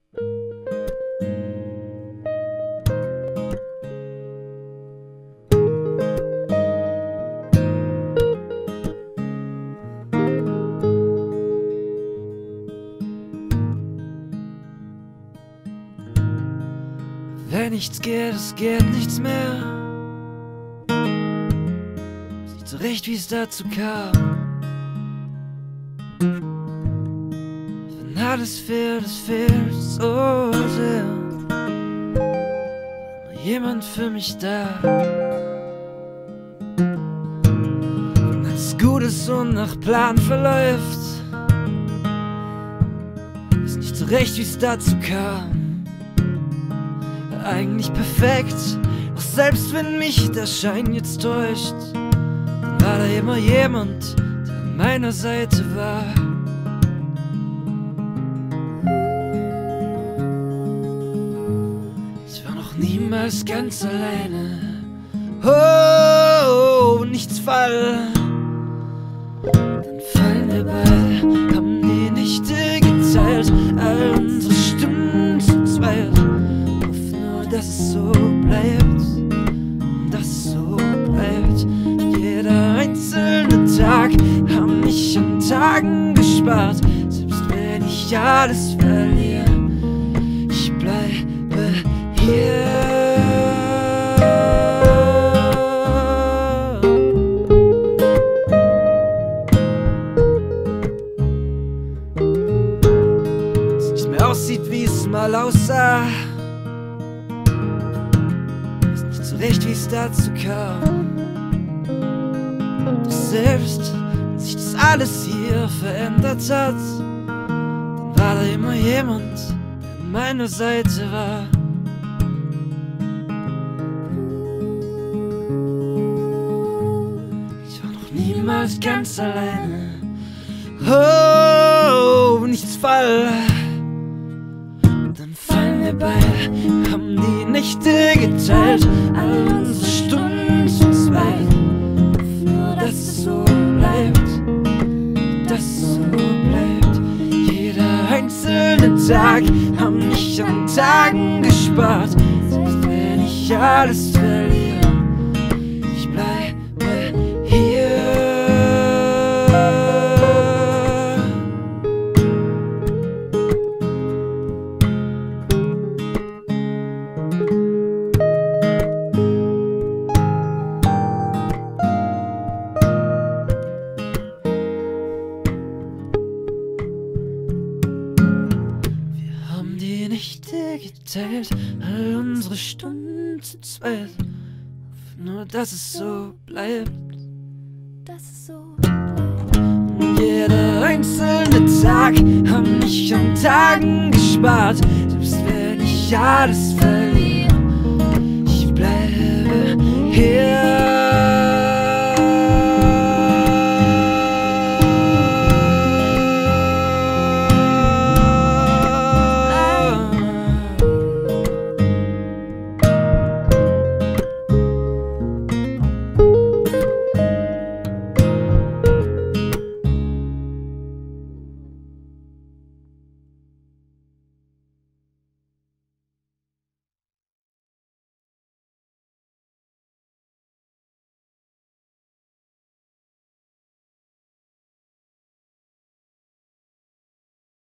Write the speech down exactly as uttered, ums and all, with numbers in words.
Wenn nichts geht, es geht nichts mehr. Weiß nicht so recht, wie es dazu kam. Wenn alles fehlt, es fehlt so sehr. War jemand für mich da. Wenn alles gut ist und nach Plan verläuft, weiß nicht so recht, wie es dazu kam. Eigentlich perfekt, doch selbst wenn mich der Schein jetzt täuscht, dann war da immer jemand, der an meiner Seite war. Ich war noch niemals ganz alleine. Oh, nichts Fall. Dann fallen wir beide, haben die Nächte geteilt, all unsere Stunden zu zweit. Dass es so bleibt, dass es so bleibt. Jeder einzelne Tag haben mich an Tagen gespart. Selbst wenn ich alles verliere, ich bleibe hier. Dass es nicht mehr aussieht, wie es mal aussah. Recht, wie es dazu kam. Doch selbst wenn sich das alles hier verändert hat, dann war da immer jemand, der an meiner Seite war. Ich war noch niemals ganz alleine. Oh, nichts Fall. Dann fallen wir beide, haben die Nächte geteilt, all unsere Stunden zu zweit. Nur dass es so bleibt, dass es so bleibt. Jeder einzelne Tag haben mich an Tagen gespart. Selbst wenn ich alles verliere, ich bleibe hier. Geteilt, all unsere Stunden zu zweit. Nur dass es so bleibt, dass es so bleibt. Jeder einzelne Tag haben mich an Tagen gespart. Selbst wenn ich alles verliere, ich bleibe hier.